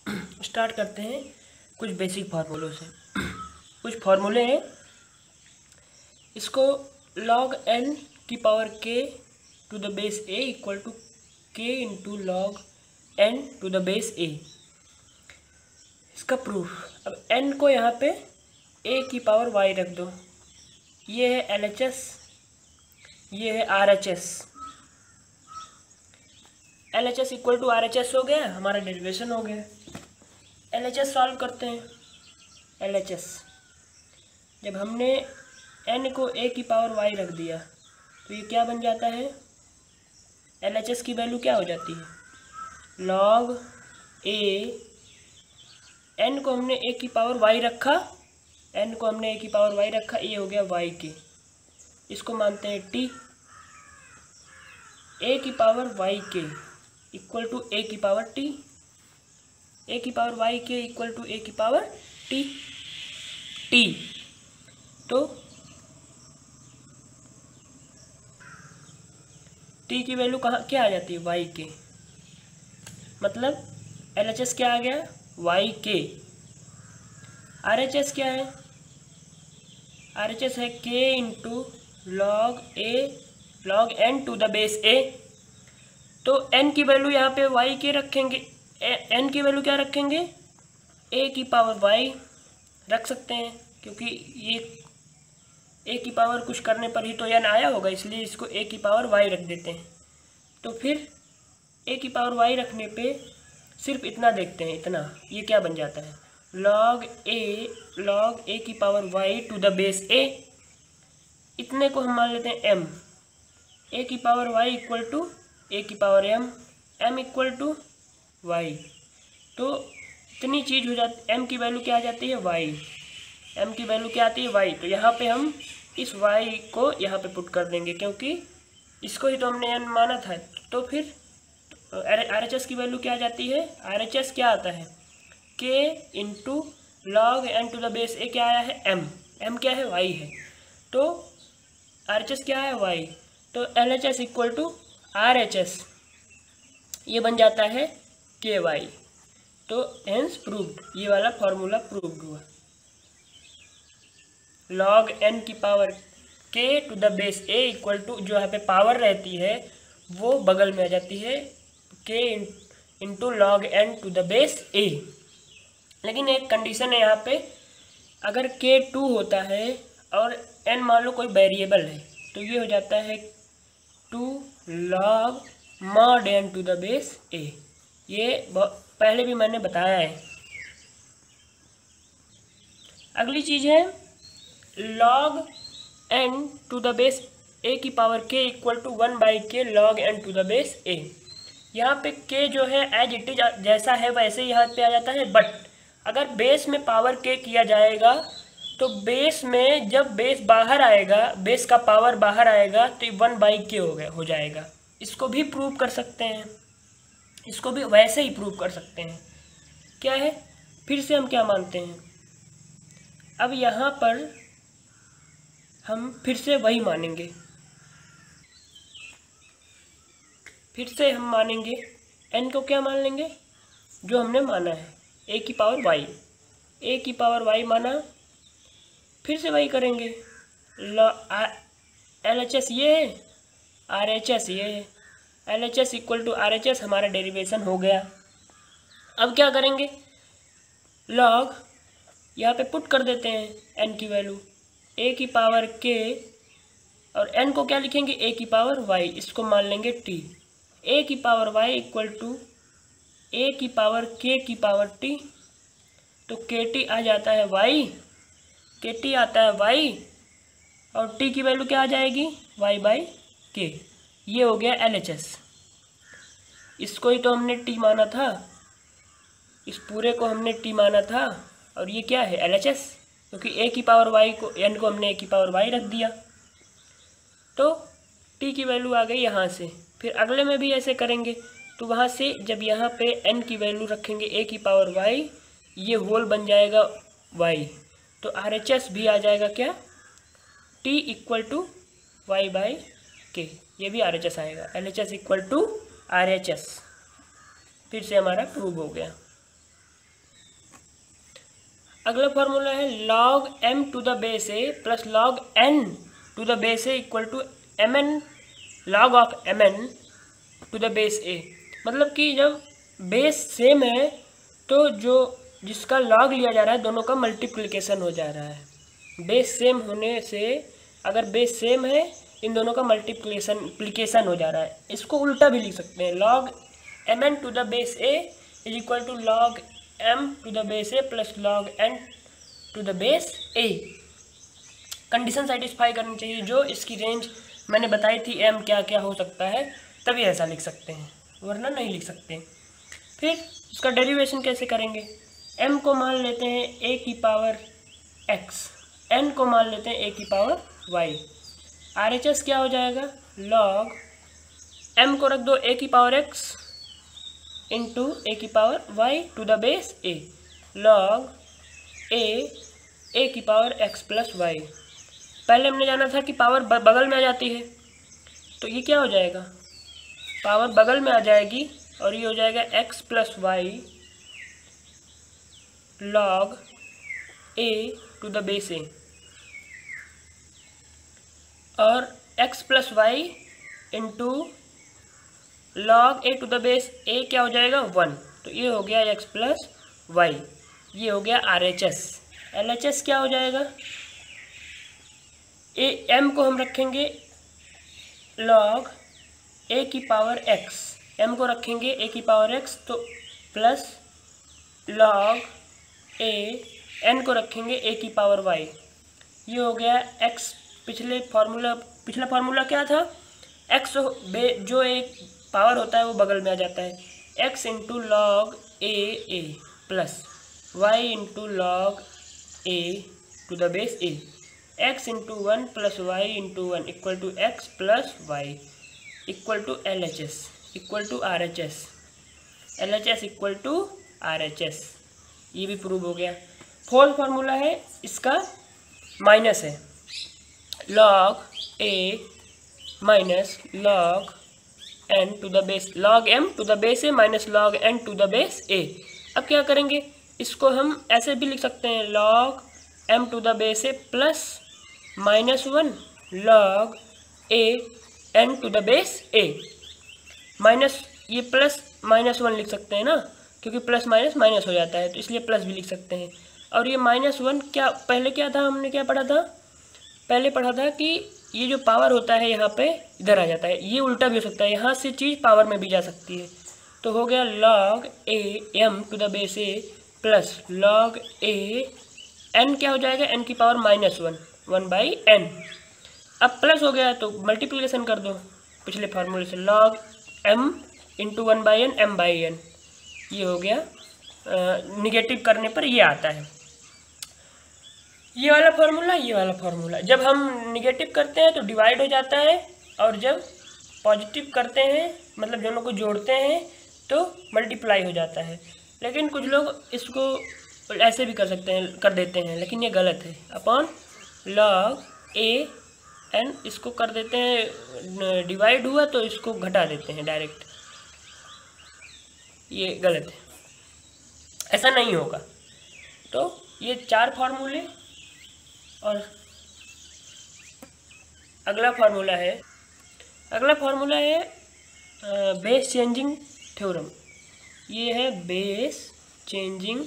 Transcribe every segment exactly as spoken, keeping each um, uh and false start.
Start करते हैं कुछ बेसिक फार्मूलों से। कुछ फार्मूले हैं, इसको लॉग एन की power k to the base a equal to k into log n to the base a, इसका प्रूफ। अब एन को यहाँ पे ए की पावर वाई रख दो, ये है एल एच एस, ये है R H S. L H S equal to R H S हो गया, हमारा डेरिवेशन हो गया। एल एच एस सॉल्व करते हैं। एल एच एस जब हमने एन को ए की पावर वाई रख दिया तो ये क्या बन जाता है, एल एच एस की वैल्यू क्या हो जाती है, लॉग ए, एन को हमने ए की पावर वाई रखा, एन को हमने ए की पावर वाई रखा, ये हो गया वाई के, इसको मानते हैं टी। ए की पावर वाई के इक्वल टू ए की पावर टी, ए की पावर वाई के इक्वल टू ए की पावर टी टी तो टी की वैल्यू कहाँ क्या आ जाती है, वाई के, मतलब एल एच एस क्या आ गया, वाई के। आर एच एस क्या है, आर एच एस है k into log a log n to the base a. तो एन की वैल्यू यहाँ पे वाई के रखेंगे, एन की वैल्यू क्या रखेंगे, ए की पावर वाई रख सकते हैं, क्योंकि ये ए की पावर कुछ करने पर ही तो एन आया होगा, इसलिए इसको ए की पावर वाई रख देते हैं। तो फिर ए की पावर वाई रखने पे सिर्फ इतना देखते हैं, इतना ये क्या बन जाता है, लॉग ए लॉग ए की power y to the base a. इतने को हम मान लेते हैं एम, ए की power y equal to a की power m, m equal to y. तो इतनी चीज़ हो जाती, एम की वैल्यू क्या आ जाती है, वाई, एम की वैल्यू क्या आती है, वाई। तो यहाँ पे हम इस वाई को यहाँ पे पुट कर देंगे, क्योंकि इसको ही तो हमने एन माना था। तो फिर आर एच एस की वैल्यू क्या आ जाती है, आर एच एस क्या आता है, k into log n to the base a, क्या आया है, एम, एम क्या है, वाई है, तो आर एच एस क्या है, वाई। तो L H S equal to R H S, ये बन जाता है के वाई। तो हेंस प्रूव्ड, ये वाला फॉर्मूला प्रूव्ड हुआ। लॉग एन की power k to the base a equal to, जो यहाँ पे पावर रहती है वो बगल में आ जाती है, k into log n to the base a. लेकिन एक कंडीशन है यहाँ पे, अगर के टू होता है और एन मान लो कोई वेरिएबल है, तो ये हो जाता है two log mod n to the base a. ये पहले भी मैंने बताया है। अगली चीज़ है log n to the base a की power k equal to one by k log n to the base a. यहाँ पे के जो है एज इट इज जैसा है वैसे यहाँ पे आ जाता है, बट अगर बेस में पावर के किया जाएगा तो बेस में जब बेस बाहर आएगा, बेस का पावर बाहर आएगा तो वन बाई के हो गया हो जाएगा। इसको भी प्रूव कर सकते हैं, इसको भी वैसे ही प्रूव कर सकते हैं। क्या है, फिर से हम क्या मानते हैं, अब यहाँ पर हम फिर से वही मानेंगे, फिर से हम मानेंगे एन को क्या मान लेंगे, जो हमने माना है, ए की पावर वाई, ए की पावर वाई माना, फिर से वही करेंगे। एल एच एस ये है, आर एच एस ये है, L H S equal to R H S, हमारा डेरिवेशन हो गया। अब क्या करेंगे, लॉग यहाँ पे पुट कर देते हैं एन की वैल्यू, ए की पावर के, और एन को क्या लिखेंगे, ए की पावर वाई, इसको मान लेंगे टी। ए की power y equal to a की पावर के की पावर टी, तो के टी आ जाता है वाई, के टी आता है वाई, और टी की वैल्यू क्या आ जाएगी, वाई बाई के। ये हो गया एल एच एस। इसको ही तो हमने टी माना था, इस पूरे को हमने टी माना था, और ये क्या है, एल एच एस, क्योंकि ए की पावर वाई को, एन को हमने ए की पावर वाई रख दिया, तो टी की वैल्यू आ गई यहाँ से। फिर अगले में भी ऐसे करेंगे, तो वहाँ से जब यहाँ पे एन की वैल्यू रखेंगे ए की पावर वाई, ये होल बन जाएगा वाई, तो आर एच एस भी आ जाएगा क्या, t equal to y by k, ये भी आर एच एस आएगा, L H S equal to R H S. फिर से हमारा प्रूव हो गया। अगला फॉर्मूला है log m to the base a plus log n to the base a equal to m n log of m n to the base a. मतलब कि जब बेस सेम है तो जो जिसका लॉग लिया जा रहा है दोनों का मल्टीप्लिकेशन हो जा रहा है। बेस सेम होने से अगर बेस सेम है इन दोनों का मल्टीप्लिकेशन प्लिकेशन हो जा रहा है। इसको उल्टा भी लिख सकते हैं, log m n to the base a is equal to log m to the base a plus log n to the base a. Condition satisfy करनी चाहिए, जो इसकी रेंज मैंने बताई थी एम क्या क्या हो सकता है, तभी ऐसा लिख सकते हैं, वरना नहीं लिख सकते। फिर इसका डेरिवेशन कैसे करेंगे? m को मान लेते हैं a की पावर x, n को मान लेते हैं a की power y। R H S क्या हो जाएगा? लॉग m को रख दो a की पावर x इंटू ए की power y to the base a, log a a की पावर x प्लस वाई। पहले हमने जाना था कि पावर बगल में आ जाती है, तो ये क्या हो जाएगा? पावर बगल में आ जाएगी और ये हो जाएगा x plus y log a to the base a, और x plus y into log a to the base a क्या हो जाएगा? वन। तो ये हो गया x प्लस वाई, ये हो गया R H S. L H S क्या हो जाएगा? ए एम को हम रखेंगे लॉग a की पावर x, m को रखेंगे a की पावर x तो प्लस लॉग a, n को रखेंगे a की पावर y। ये हो गया x। पिछले फार्मूला पिछला फार्मूला क्या था? x जो एक पावर होता है वो बगल में आ जाता है, x into log a a plus y into log a to the base a, x into one plus y into one equal to x plus y equal to L H S equal to R H S, L H S equal to R H S. ये भी prove हो गया। Fourth formula है इसका minus है, log a minus log n to the base log m to the base a minus log n to the base a. अब क्या करेंगे? इसको हम ऐसे भी लिख सकते हैं, log m to the base a plus minus one log a n to the base a. Minus ये प्लस माइनस वन लिख सकते हैं ना, क्योंकि प्लस माइनस माइनस हो जाता है, तो इसलिए प्लस भी लिख सकते हैं। और ये माइनस वन क्या पहले क्या था? हमने क्या पढ़ा था? पहले पढ़ा था कि ये जो पावर होता है यहाँ पे इधर आ जाता है, ये उल्टा भी हो सकता है, यहाँ से चीज़ पावर में भी जा सकती है। तो हो गया log a m to the base a plus log a n क्या हो जाएगा? एन की power minus one one by n. अब प्लस हो गया तो मल्टीप्लिकेशन कर दो पिछले फार्मूले से, log m into one by n m by n. ये हो गया, निगेटिव करने पर ये आता है। ये वाला फार्मूला ये वाला फार्मूला, जब हम निगेटिव करते हैं तो डिवाइड हो जाता है, और जब पॉजिटिव करते हैं मतलब दोनों को जोड़ते हैं तो मल्टीप्लाई हो जाता है। लेकिन कुछ लोग इसको ऐसे भी कर सकते हैं, कर देते हैं, लेकिन ये गलत है। अपॉन लॉग ए एन इसको कर देते हैं, डिवाइड हुआ तो इसको घटा देते हैं डायरेक्ट, ये गलत है, ऐसा नहीं होगा। तो ये चार फार्मूले, और अगला फार्मूला है अगला फार्मूला है बेस चेंजिंग थ्योरम। ये है बेस चेंजिंग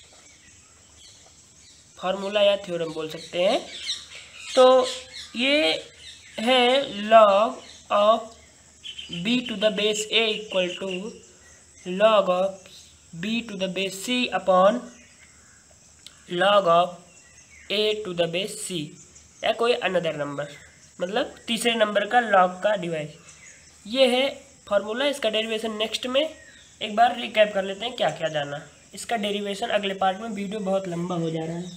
फार्मूला या थ्योरम बोल सकते हैं। तो ये है log of b to the base a equal to log of b to the base c upon log of a to the base c, या कोई अनदर नंबर, मतलब तीसरे नंबर का लॉग का डिवाइड। ये है फार्मूला। इसका डेरिवेशन नेक्स्ट में एक बार रिकैप कर लेते हैं क्या क्या जाना। इसका डेरिवेशन अगले पार्ट में, वीडियो बहुत लंबा हो जा रहा है।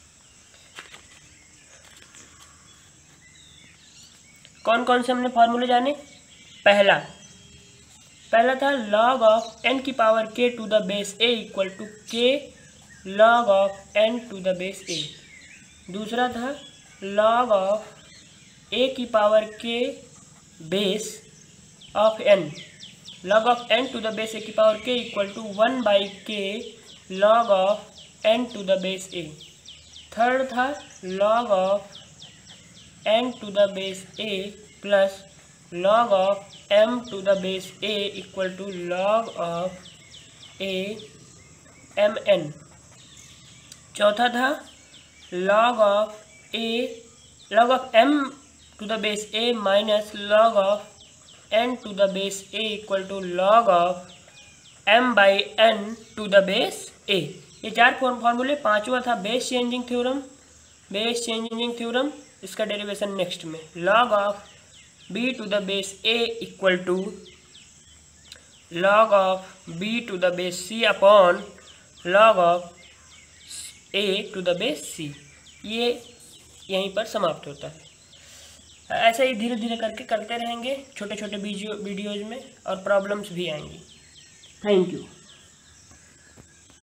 कौन कौन से हमने फार्मूले जाने? पहला पहला था लॉग ऑफ एन की power k to the base a equal to k log of n to the base a. दूसरा था लॉग ऑफ ए की power k base of n, log of n to the base a की power k equal to one by k log of n to the base a. Third था log of n to the base a plus log of m to the base a equal to log of a m n. चौथा था log of a log of m to the base a minus log of n to the base a equal to log of m by n to the base a. ये चार फॉर्मूले। पांचवा था base changing theorem. Base changing theorem इसका derivation next में। Log of b to the base a equal to log of b to the base c upon log of a to the base c. ये यहीं पर समाप्त होता है। ऐसे ही धीरे धीरे करके करते रहेंगे छोटे छोटे वीडियो वीडियोज़ में, और प्रॉब्लम्स भी आएंगी। Thank you.